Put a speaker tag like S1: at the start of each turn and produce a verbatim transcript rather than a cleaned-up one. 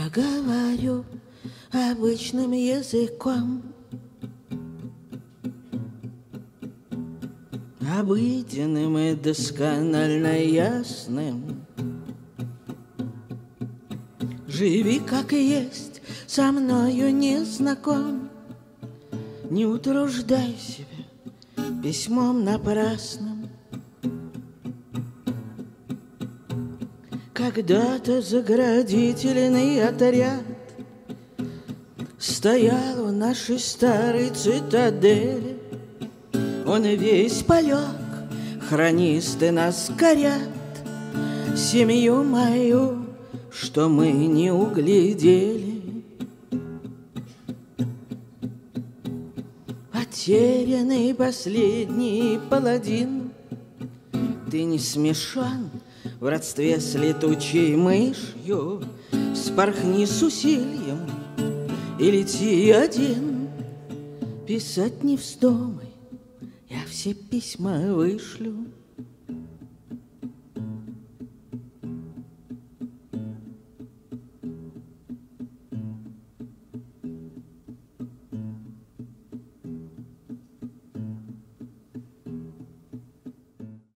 S1: Я говорю обычным языком, обыденным и досконально ясным. Живи как есть, со мною не знаком, не утруждай себя письмом напрасным. Когда-то заградительный отряд стоял в нашей старой цитадели. Он весь полег, хронисты нас корят, семью мою, что мы не углядели. Потерянный последний паладин, ты не смешан в родстве с летучей мышью. Вспорхни с усилием и лети один. Писать не вздумай, я все письма вышлю.